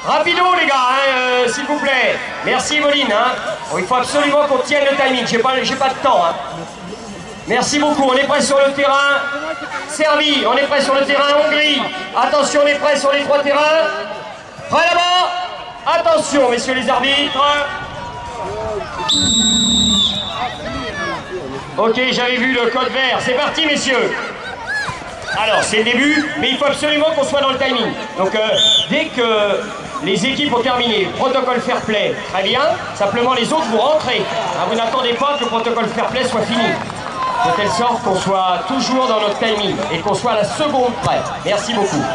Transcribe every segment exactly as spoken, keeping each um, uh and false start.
Rapido les gars, hein, euh, s'il vous plaît. Merci Moline. Hein. Bon, il faut absolument qu'on tienne le timing, j'ai pas, j'ai pas de temps. Hein. Merci beaucoup, on est prêt sur le terrain. Serbie, on est prêt sur le terrain. Hongrie, attention, on est prêt sur les trois terrains. Prêt là-bas. Attention, messieurs les arbitres. Ok, j'avais vu le code vert. C'est parti, messieurs. Alors, c'est le début, mais il faut absolument qu'on soit dans le timing. Donc, euh, dès que les équipes ont terminé, protocole fair play, très bien. Simplement, les autres, vous rentrez. Hein, vous n'attendez pas que le protocole fair play soit fini. De telle sorte qu'on soit toujours dans notre timing et qu'on soit à la seconde près. Merci beaucoup.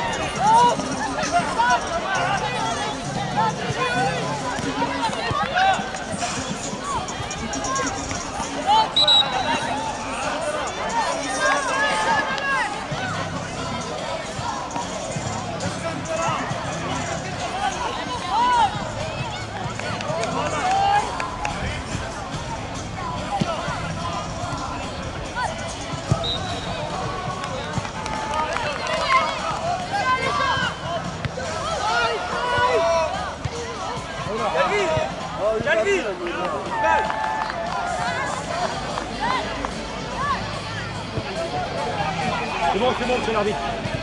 C'est bon, c'est bon, c'est l'arbitre.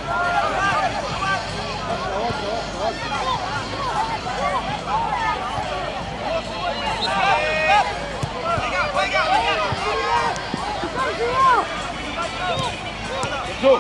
Go.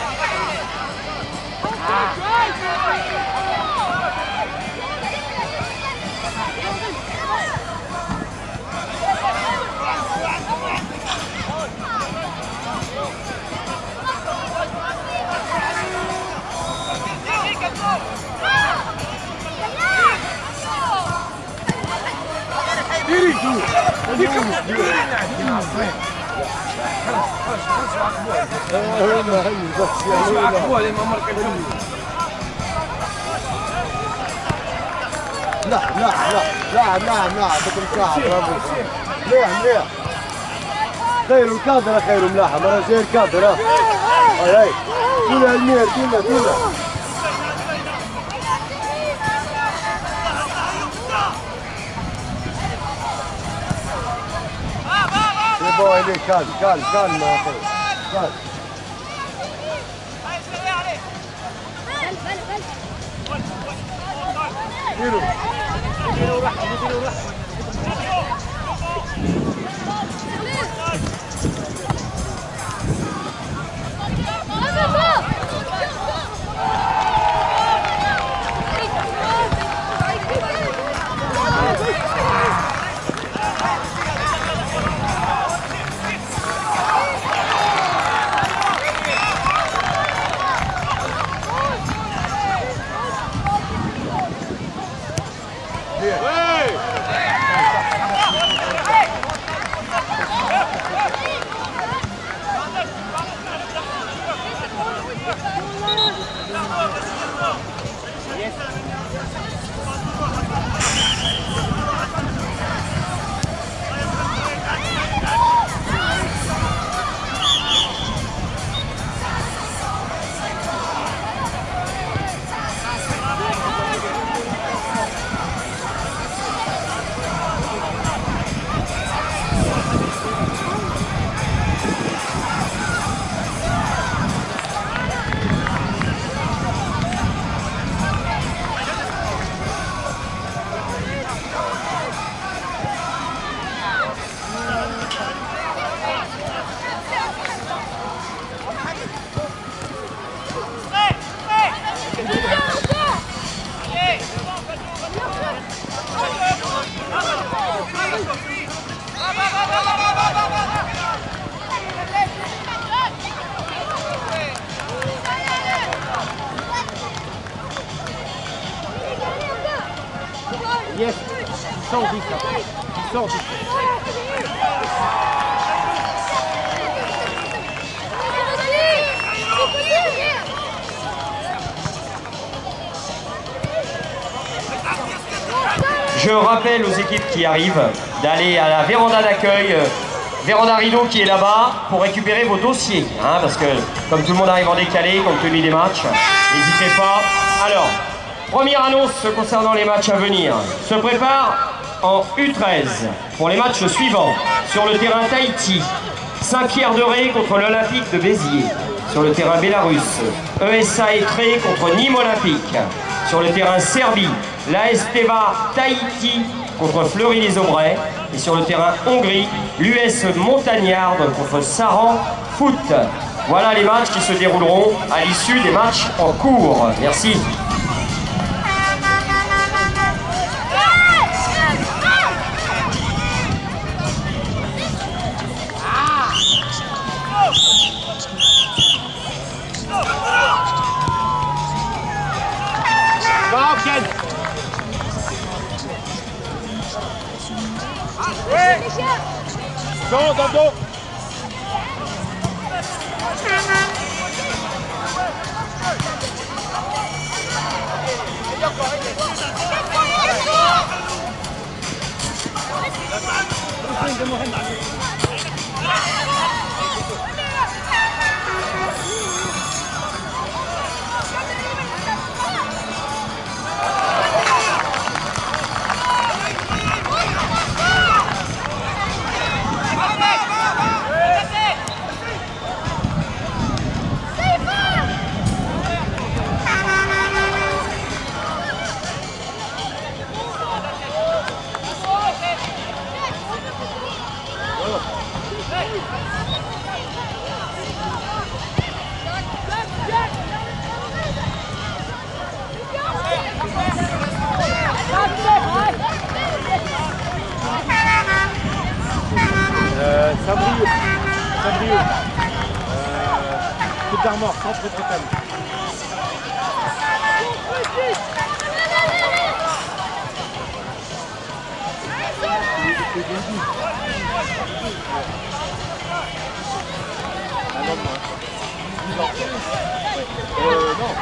لا لا لا لا لا لا بتمساح مليح مليح خير الكادرة خير ملاحة مرة زي الكادرة هاي هاي كلها المير كلها كلها يبغى ليه كال كال كال ما أخذ كال كيلو كيلو راح كيلو راح Yes, il sort vite là. Il sort vite. Je rappelle aux équipes qui arrivent d'aller à la véranda d'accueil, véranda rideau qui est là-bas, pour récupérer vos dossiers. Hein, parce que comme tout le monde arrive en décalé, compte tenu des matchs, n'hésitez pas. Alors, Première annonce concernant les matchs à venir. Se prépare en U treize pour les matchs suivants. Sur le terrain Tahiti, Saint-Pierre-de-Ré contre l'Olympique de Béziers. Sur le terrain Bélarus, E S A Etré contre Nîmes Olympique. Sur le terrain Serbie, l'A S Teva Tahiti contre Fleury-les-Aubrais. Et sur le terrain Hongrie, l'U S Montagnarde contre Saran Foot. Voilà les matchs qui se dérouleront à l'issue des matchs en cours. Merci. Dans, dans, dans. Euh, Saint-Brieuc, Saint-Brieuc, euh, Côte d'Armor, centre de Bretagne. Euh, non.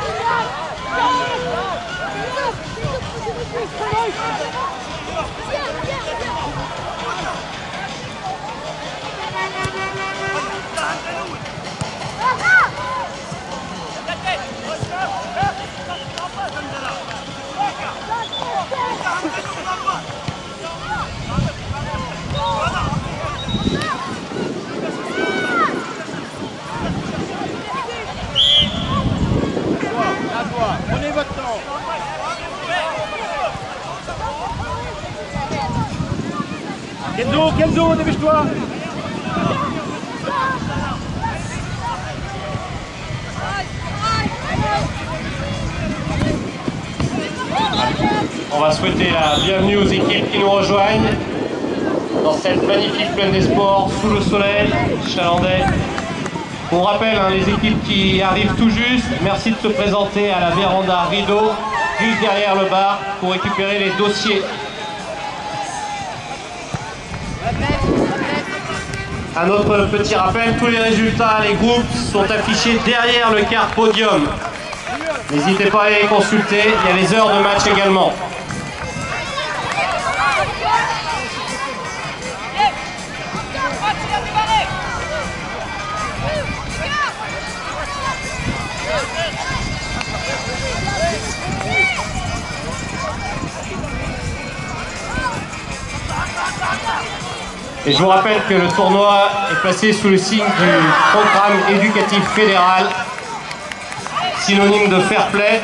Prenez votre temps. Kenzo, Kenzo, dépêche-toi. On va souhaiter la bienvenue aux équipes qui nous rejoignent dans cette magnifique plaine des sports, sous le soleil chalandais. On rappelle hein, les équipes qui arrivent tout juste, merci de se présenter à la véranda rideau, juste derrière le bar, pour récupérer les dossiers. Un autre petit rappel, tous les résultats, les groupes sont affichés derrière le quart podium. N'hésitez pas à les consulter, il y a les heures de match également. Et je vous rappelle que le tournoi est placé sous le signe du programme éducatif fédéral, synonyme de fair play.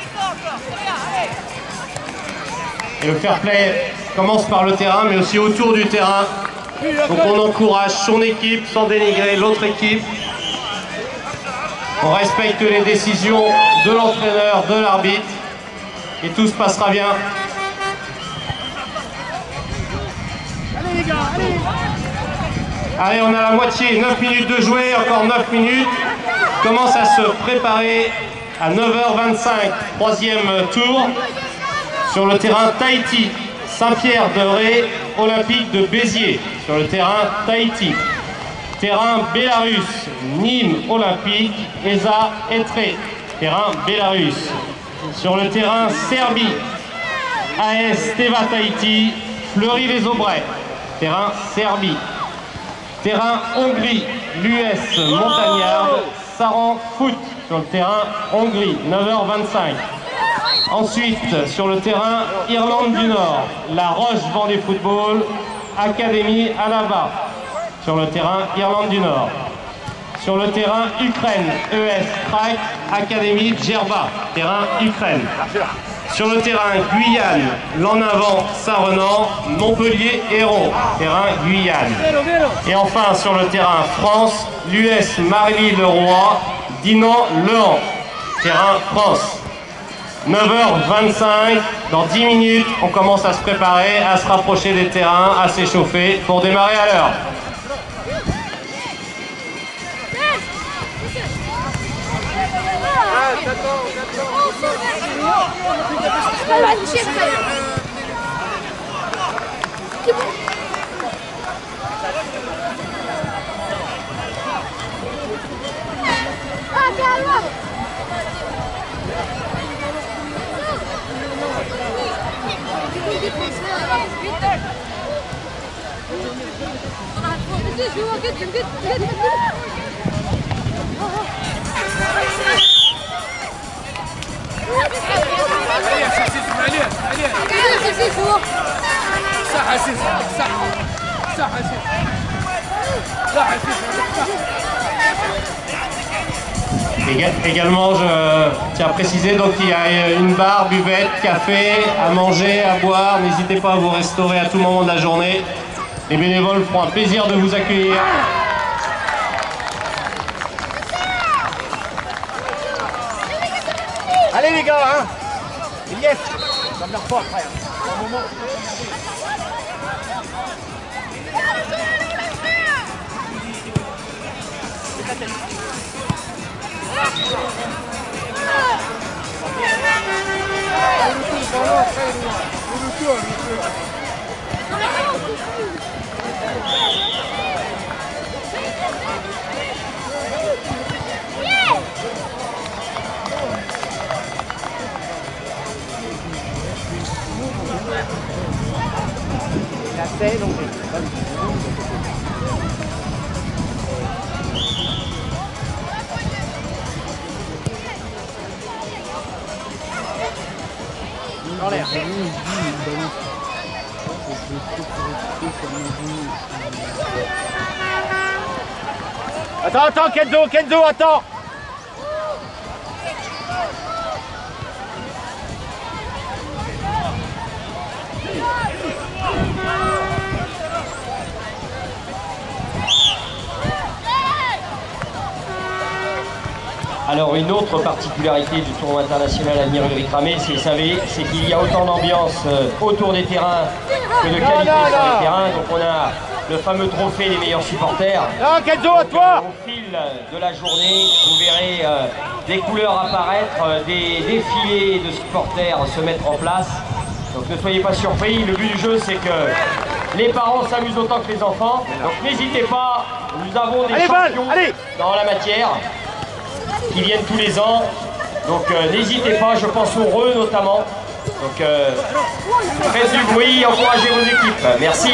Et le fair play commence par le terrain, mais aussi autour du terrain. Donc on encourage son équipe sans dénigrer l'autre équipe. On respecte les décisions de l'entraîneur, de l'arbitre, et tout se passera bien. Allez les gars, allez. Allez, on a la moitié, neuf minutes de jouer, encore neuf minutes. On commence à se préparer à neuf heures vingt-cinq, troisième tour, sur le terrain Tahiti, Saint-Pierre-de-Ré, Olympique de Béziers, sur le terrain Tahiti. Terrain Bélarus, Nîmes Olympique, E S A Etré, terrain Bélarus. Sur le terrain Serbie, A S Teva Tahiti, Fleury-les-Aubrais, terrain Serbie. Terrain Hongrie, l'U S Montagnarde, Saran Foot, sur le terrain Hongrie, neuf heures vingt-cinq. Ensuite, sur le terrain Irlande du Nord, la Roche Vendée Football Académie Annaba. Sur le terrain Irlande du Nord. Sur le terrain Ukraine, E S Krak Académie Djerba, terrain Ukraine. Sur le terrain Guyane, l'en avant Saint-Renan, Montpellier Hérault, terrain Guyane. Et enfin sur le terrain France, l'U S Marly-le-Roi, Dinan-Lehan, terrain France. neuf heures vingt-cinq, dans dix minutes, on commence à se préparer, à se rapprocher des terrains, à s'échauffer pour démarrer à l'heure. Également, je tiens à préciser donc qu'il y a une barre, buvette, café, à manger, à boire. N'hésitez pas à vous restaurer à tout moment de la journée. Les bénévoles feront un plaisir de vous accueillir. Allez les gars, hein. Yes. Ça me pas après. Un moment. Dans l'air. Attends, attends, Kenzo, Kenzo, attends. Alors une autre particularité du tournoi international à venir Ulrich Ramé, c'est, vous savez, c'est qu'il y a autant d'ambiance euh, autour des terrains que de qualité sur les terrains. Donc on a le fameux trophée des meilleurs supporters. Non, Kenzo, à toi. Au fil de la journée, vous verrez euh, des couleurs apparaître, euh, des défilés de supporters se mettre en place. Donc ne soyez pas surpris, le but du jeu c'est que les parents s'amusent autant que les enfants. Donc n'hésitez pas, nous avons des allez, champions Val, allez. dans la matière qui viennent tous les ans. Donc euh, n'hésitez pas, je pense aux Reux notamment. Donc euh, faites du bruit, encouragez vos équipes. Merci.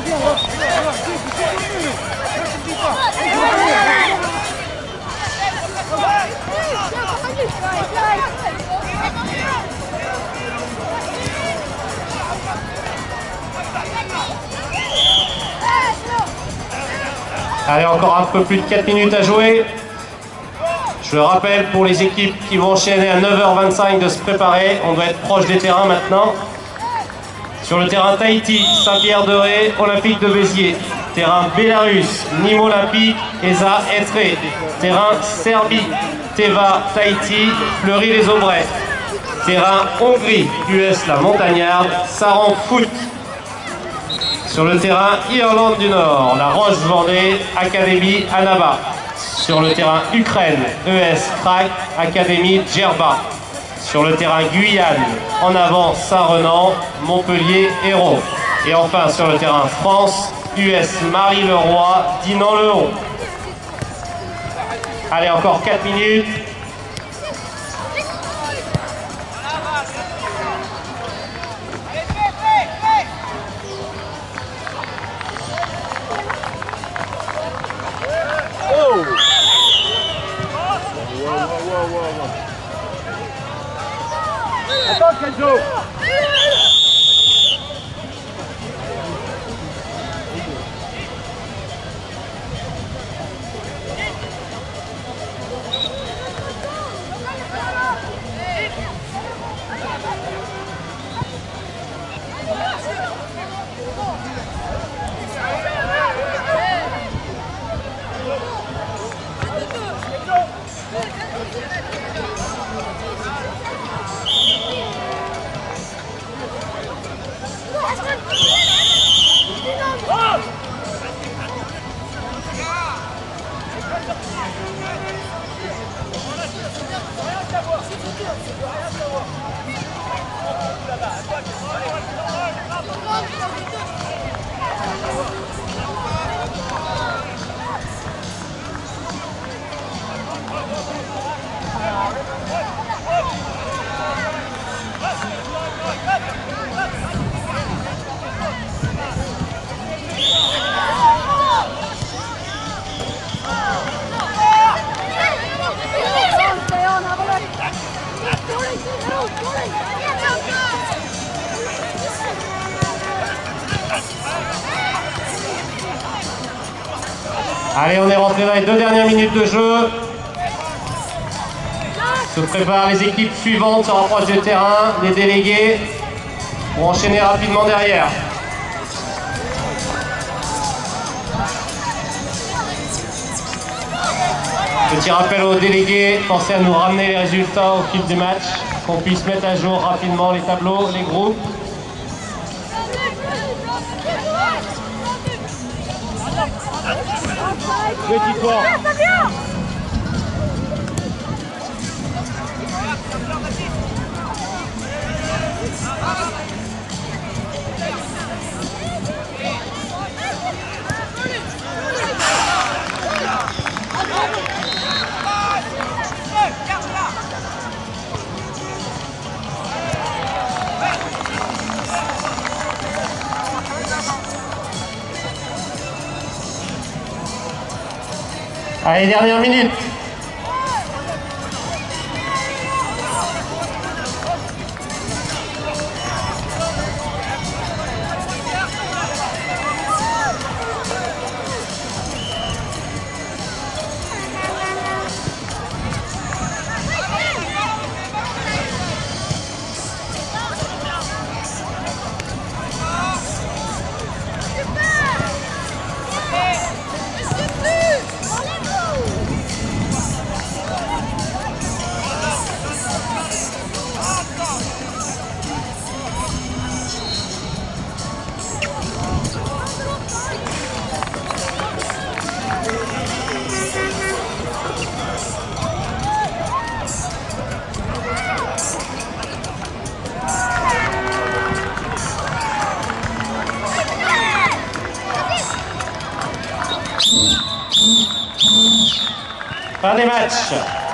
Allez, encore un peu plus de quatre minutes à jouer. Je rappelle pour les équipes qui vont enchaîner à neuf heures vingt-cinq de se préparer. On doit être proche des terrains maintenant. Sur le terrain Tahiti, Saint-Pierre-de-Ré, Olympique de Béziers. Terrain Bélarus, Nîmes Olympique, E S A Etré. Terrain Serbie, Teva, Tahiti, Fleury-les-Aubrais. Terrain Hongrie, U S La Montagnarde, Saran Foot. Sur le terrain Irlande du Nord, la Roche-Vendée, Académie Annaba. Sur le terrain Ukraine, E S Krak, Académie Djerba. Sur le terrain Guyane, en avant Saint-Renan, Montpellier Hérault. Et enfin sur le terrain France, U S Marly-le-Roi, Dinan-Lehan. Allez, encore quatre minutes. Attends, Allez, on est rentré dans les deux dernières minutes de jeu. Se préparent les équipes suivantes, se rapprochent du terrain, les délégués pour enchaîner rapidement derrière. Petit rappel aux délégués, pensez à nous ramener les résultats au fil du match, qu'on puisse mettre à jour rapidement les tableaux, les groupes. Petit fort. Allez, dernière minute. Fin des matchs.